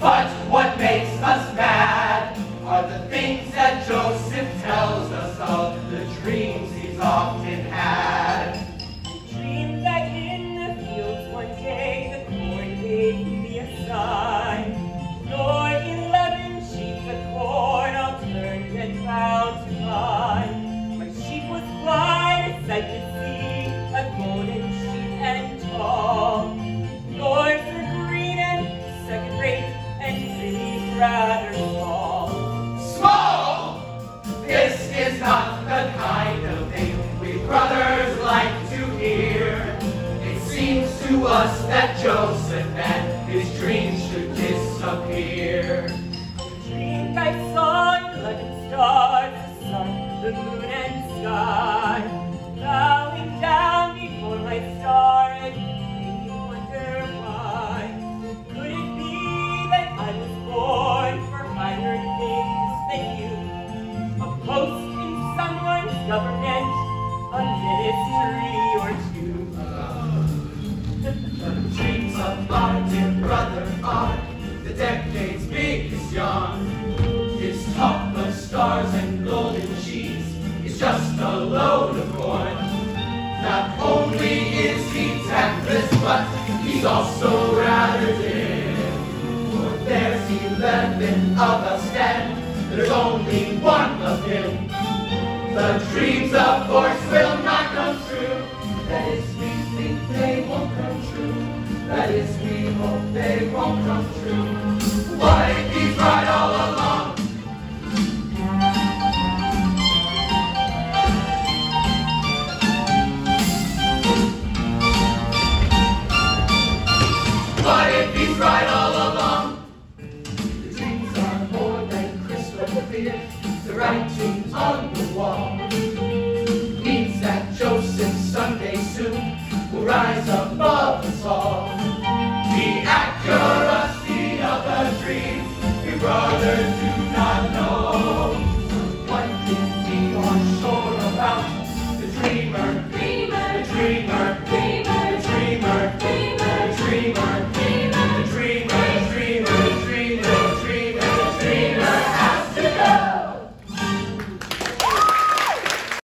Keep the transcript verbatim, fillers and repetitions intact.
But what makes us mad are the things that Joseph tells us of, the dreams he's often had. He dreamed that in the fields one day the corn gave me a sign. Nor eleven sheets of corn all turned and found to find. My sheep was blind, a sight to see, a golden sheep and tall. Yours were green and second rate, and really rather small. Small? This is not the kind of thing we brothers like to hear. It seems to us that Joseph and his dreams should disappear. I dreamed I saw eleven stars, the sun, the moon, and sky, bowing down before my star, and made me wonder why. Could it be that I was born for higher things than you? A post in someone's government, a ministry or two. The dreams of our dear brother are the decade's biggest yarn. His talk of stars and golden sheets is just a load of corn. Not only is he tactless, but he's also rather dim. For there's eleven of us and there's only one of him. The dreams, of course, will not come true. That is, we think they won't come true. That is, we hope they won't come true. What if he's right all along? What if he's right all along? The dreams are more than crystal clear. The writings on